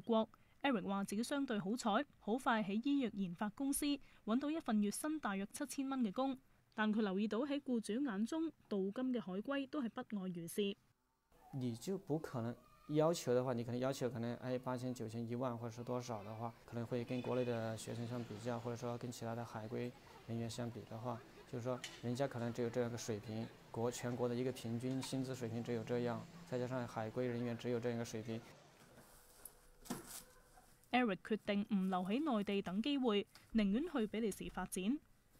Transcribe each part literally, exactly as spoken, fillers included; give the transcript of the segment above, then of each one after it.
國。Eric 話自己相對好彩，好快喺醫藥研發公司揾到一份月薪大約七千蚊嘅工。但佢留意到喺僱主眼中，鍍金嘅海歸都係不外如是。 你就不可能要求的話，你可能要求可能哎八千、九千、一萬或者是多少的話，可能會跟國內的學生相比較，或者說跟其他的海歸人員相比的話，就是說人家可能只有這樣一個水平，國全國的一個平均薪資水平只有這樣，再加上海歸人員只有這樣一個水平。 Eric 決定唔留喺內地等機會，寧願去比利時發展。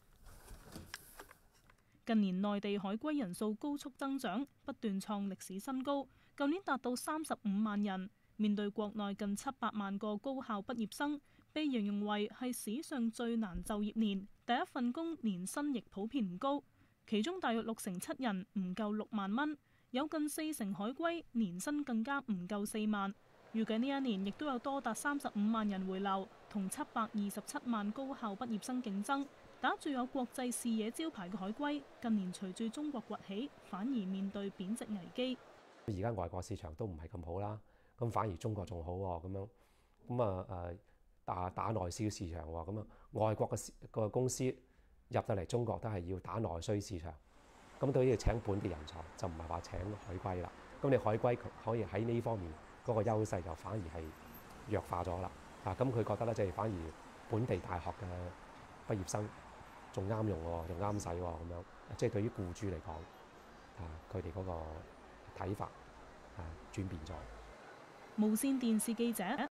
近年內地海歸人數高速增長，不斷創歷史新高，舊年達到三十五萬人。面對國內近七百萬個高校畢業生，被形容為係史上最難就業年。第一份工年薪亦普遍唔高，其中大約六成七人唔夠六萬蚊，有近四成海歸年薪更加唔夠四萬。預計呢一年亦都有多達三十五萬人回流，同七百二十七萬高校畢業生競爭。打住有國際視野招牌嘅海歸，近年隨住中國崛起，反而面對貶值危機。 而家外國市場都唔係咁好啦，咁反而中國仲好喎，咁樣咁啊誒打打內銷市場喎，咁啊外國嘅個公司入到嚟中國都係要打內需市場，咁都要請本地人才，就唔係話請海歸啦。咁你海歸可以喺呢方面嗰個優勢就反而係弱化咗啦。啊，咁佢覺得咧，即係反而本地大學嘅畢業生仲啱用喎，仲啱使喎，咁樣即係對於僱主嚟講，啊佢哋嗰個睇法啊轉變咗。 無線電視記者